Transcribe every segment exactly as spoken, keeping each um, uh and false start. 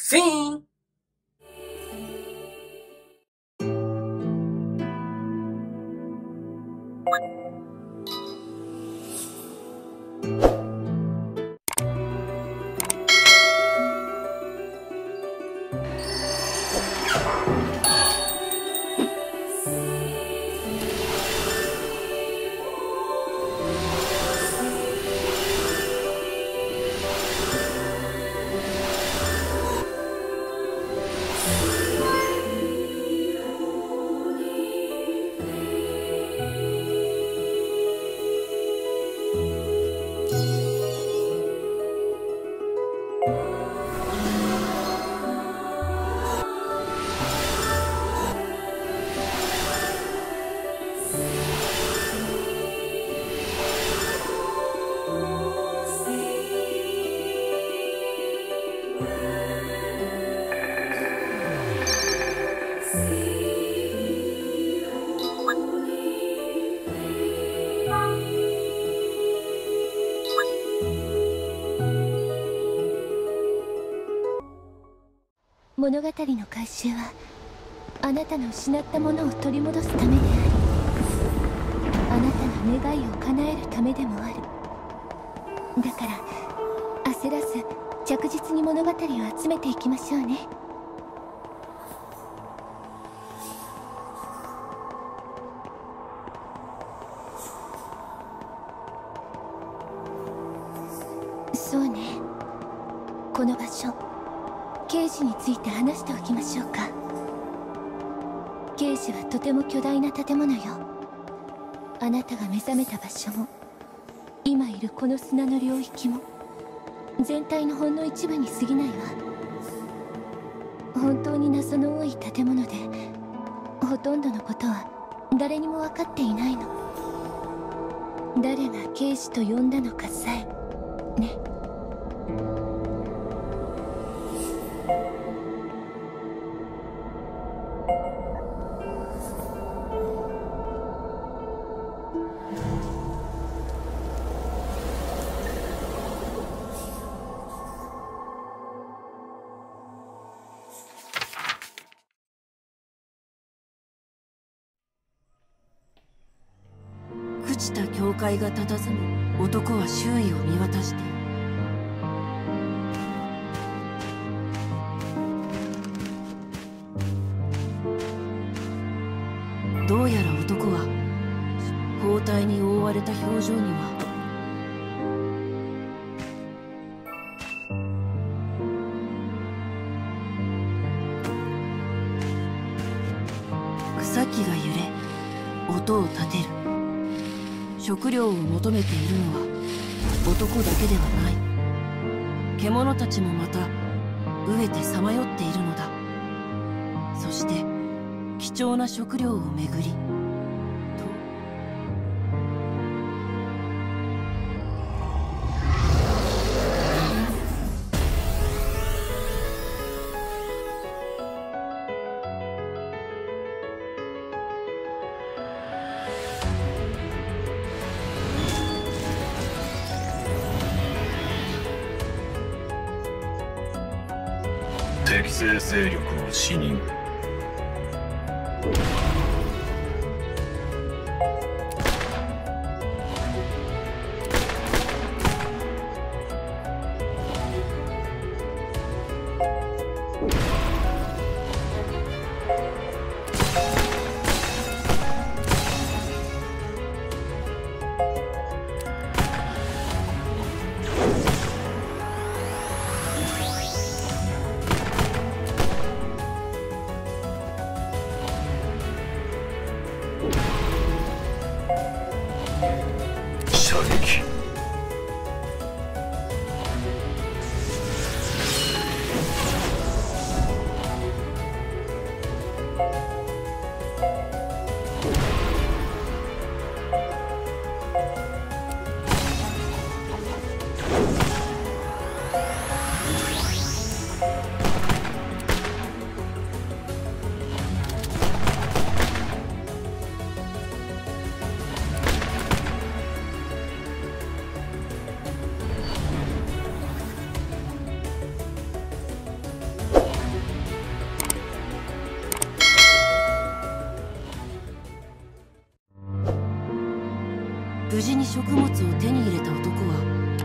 Sim! 物語の回収はあなたの失ったものを取り戻すためであり、あなたの願いを叶えるためでもある。だから焦らず着実に物語を集めていきましょうね。そうね、この場所、ケージについて話しておきましょうか。ケージはとても巨大な建物よ。あなたが目覚めた場所も今いるこの砂の領域も全体のほんの一部に過ぎないわ。本当に謎の多い建物で、ほとんどのことは誰にも分かっていないの。誰がケージと呼んだのかさえね。 朽ちた教会が佇む。男は周囲を見渡して、どうやら男は包帯に覆われた表情には草木が揺れ音を立てる。食料を求めているのは男だけではない。獣たちもまた飢えてさまよっているのだ。そして貴重な食料をめぐりと敵性勢力を死認。射撃。 事に食物を手に入れた男は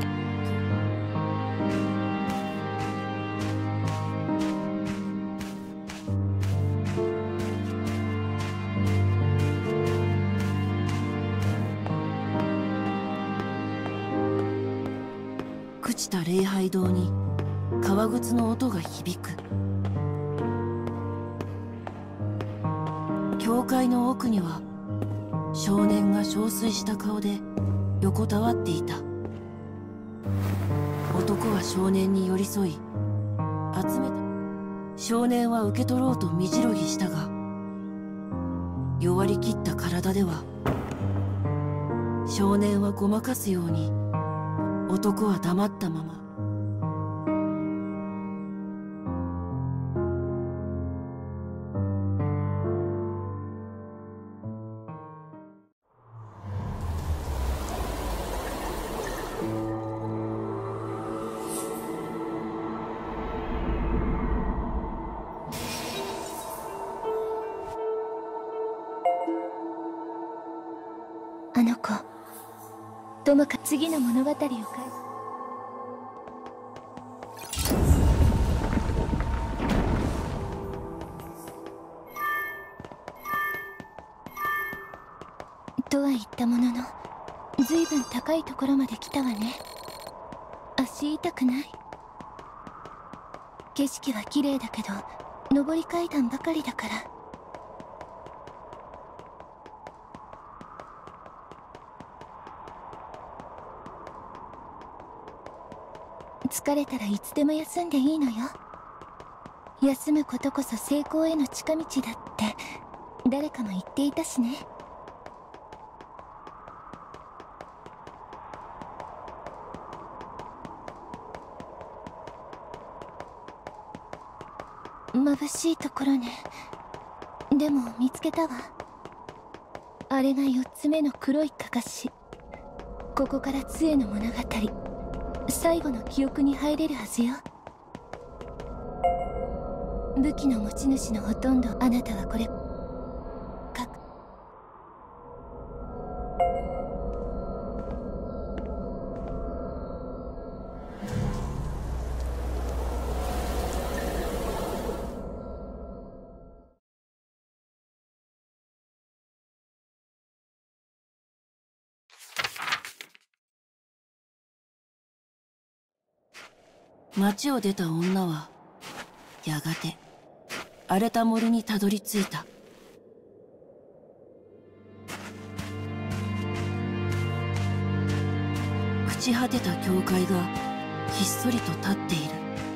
朽ちた礼拝堂に革靴の音が響く。教会の奥には少年が憔悴した顔で横たわっていた。男は少年に寄り添い集めた。少年は受け取ろうと身じろぎしたが、弱りきった体では少年はごまかすように男は黙ったまま。 あの子、ともかく次の物語を書いて。とは言ったものの、ずいぶん高いところまで来たわね。足痛くない？景色は綺麗だけど、上り階段ばかりだから。疲れたらいつでも休んでいいのよ。休むことこそ成功への近道だって誰かも言っていたしね。眩しいところね。でも見つけたわ。あれがよっつめの黒いかかし。ここから杖の物語、最後の記憶に入れるはずよ。武器の持ち主のほとんど、あなたはこれかく。 町を出た女はやがて荒れた森にたどり着いた。朽ち果てた教会がひっそりと立っている。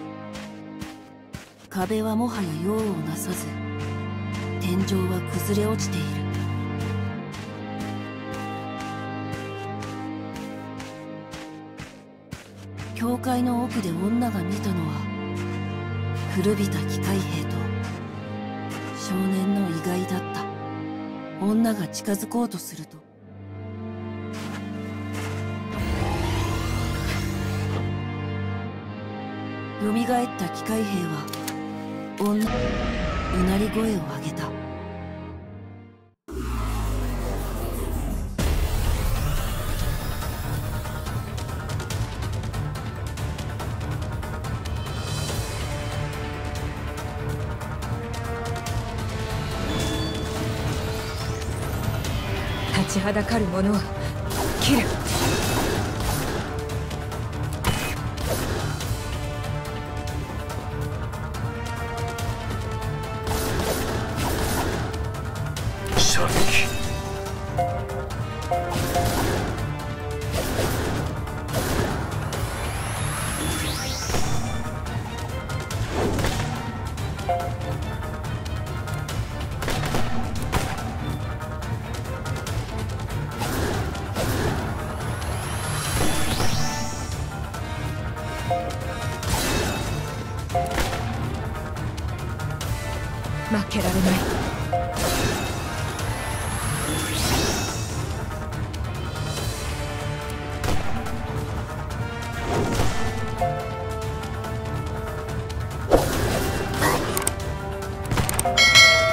壁はもはや用をなさず、天井は崩れ落ちている。教会の奥で女が見たのは古びた機械兵と少年の遺骸だった。女が近づこうとすると、よみがえった機械兵は女、うなり声を上げた。 立ちはだかる者は切る。 射撃。 負けられない。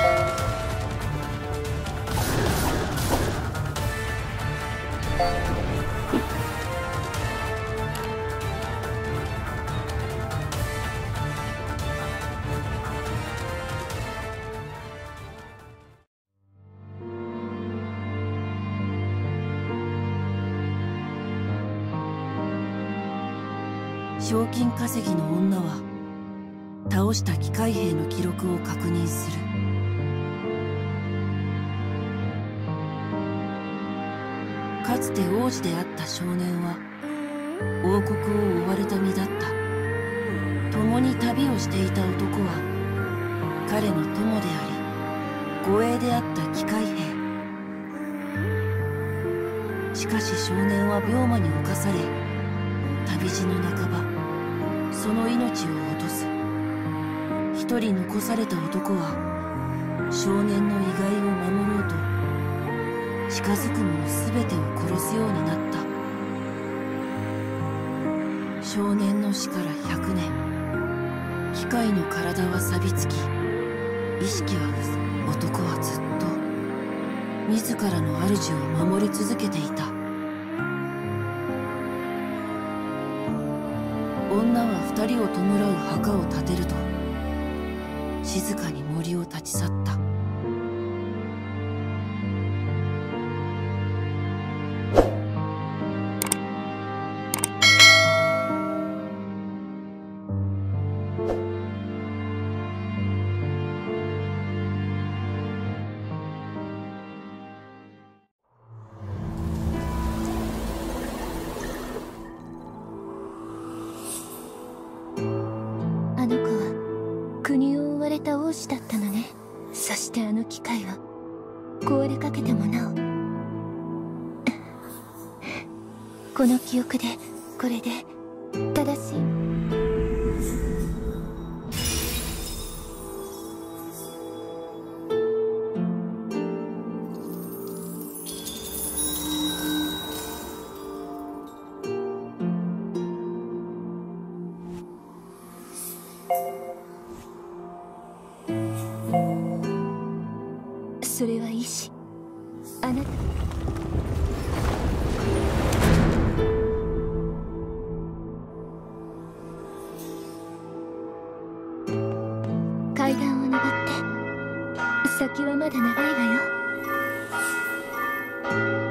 う賞金稼ぎの女は倒した機械兵の記録を確認する。かつて王子であった少年は王国を追われた身だった。共に旅をしていた男は彼の友であり護衛であった機械兵。しかし少年は病魔に侵され、旅路の半ばその命を落とす。一人残された男は少年の遺骸を守ろうと近づく者全てを殺すようになった。少年の死からひゃくねん、機械の体は錆びつき意識は失せ、男はずっと自らの主を守り続けていた。女は二人を弔う墓を建てると静かに森を立ち去った。 あの子は国を追われた王子だったのね。そしてあの機械は壊れかけてもなおこの記憶でこれで正しい。それはいいし、あなた階段を登って、先はまだ長いわよ。